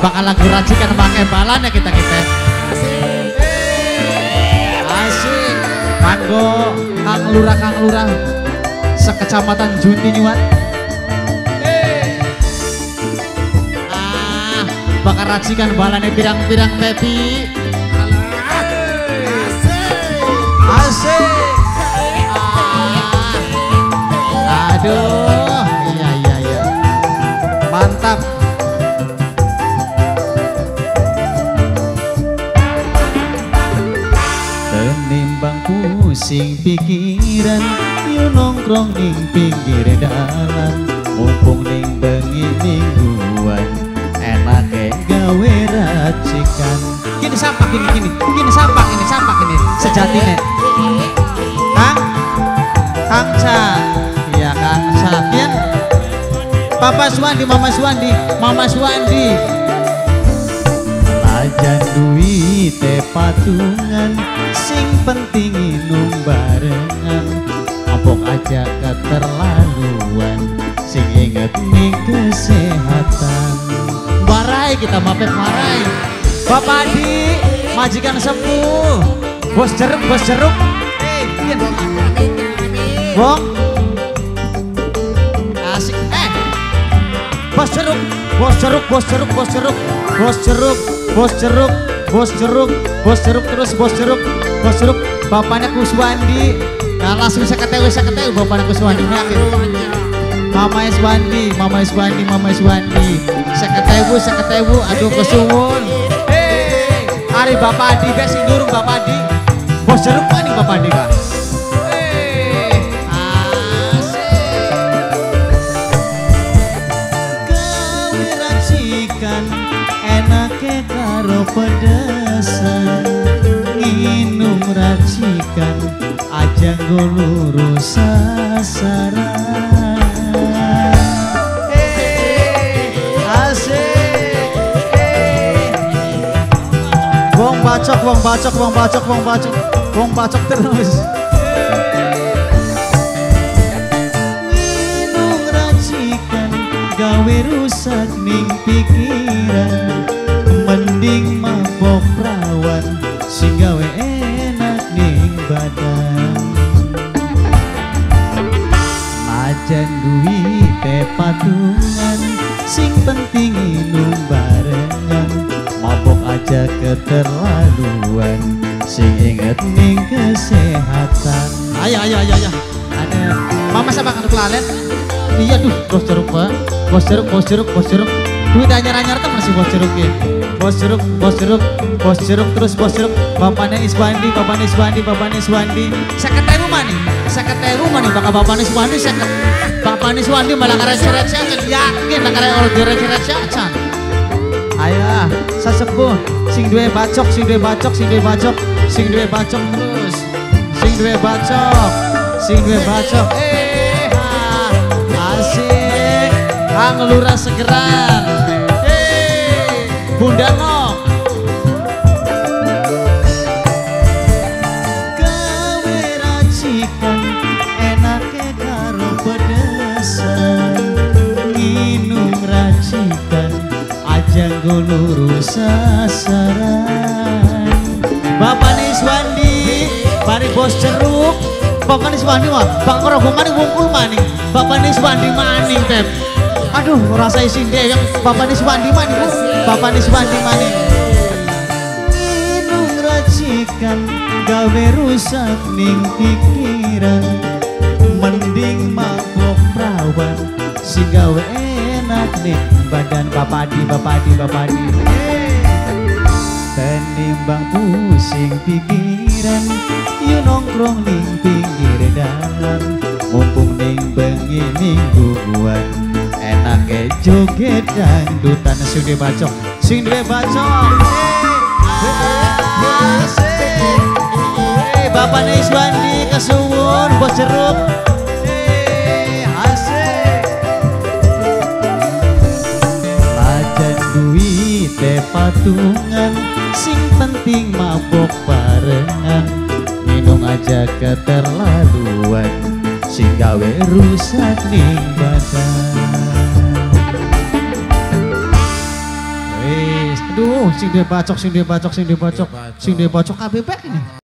bakal lagu racikan pakai balan ya kita. Asik. Kanggo Kang Lurah sekecamatan Juntinyuan. Bakal racikan balane pirang-pirang tepi. Asik. Aduh, iya. Mantap. Tenimbang pusing pikiran, yo nongkrong ning pinggir dalan, mumpung ning bengi mingguan, enake gawe racikan. Gini sampah gini sampah ini sejatine. Kang Ca, iya Kang Ca, pian Papa Suwandi, Mama Suwandi. Ajan duite patungan, sing penting inum barengan, apok aja keterlaluan, sing inget ning kesehatan. Warai kita mapet warai. Bapak Adi, majikan sepuh, bos jeruk. Pian Bong, asik. Bos jeruk. Bapaknya Kuswandi. Nah, langsung saya ketemu bapaknya Kuswandi. Mama Iswandi. Saya ketemu. Aduh kesuwun. Hari Bapak Adi, besi durung Bapak Adi. Bos jeruk mana Bapak Adi kah? Enake karo pedesan, minum racikan aja lurus sasaran. Asik. Wong bacok terus. Minum racikan gawe rusak ning pikiran, mending mabok perawan sing gawe enak ning badan. Ajan duite patungan, sing penting inum barengan, mabok aja keterlaluan, sing inget ning kesehatan. Ayo. Ada Mama sama kan kelalen. Iya tuh, bos jeruk. Duit anyar-anyar tuh masih bos jeruk ya. Bos jeruk terus bos jeruk. Bapaknya Iswandi. Saya ketemu mana bakal Bapaknya Iswandi malah karek-karek yakin lah karek-karek. Ayo, sasepuh sing duwe bacok terus. Sing duwe bacok. Asik. Kang Lurah Segeran. Bunda No. Gawe racikan enake karo pedesan, minum racikan aja lurus sasaran. Bapak Iswandi, bari bos jeruk. Bapak Iswandi mah, Bang Rogongan wungkul maning. Bapak Iswandi maning Pep. Aduh, rasa isin deh yang Bapak Iswandi maning. Minum racikan gawe rusak ning pikiran, mending mabok perawan sing gawe enak ning badan. Bapak Adi. Tenimbang pusing pikiran, you nongkrong ning pinggir dalan, mumpung ning bengi mingguan, enake joget dangdutan. Sing duwe bacok. Bapak Iswandi kesuwun bos jeruk. Asik. Ajan duite patungan, sing penting mabok barengan, minum aja keterlaluan, sing gawe rusak ning badan. Aduh, sing duwe bacok kabeh pek ini.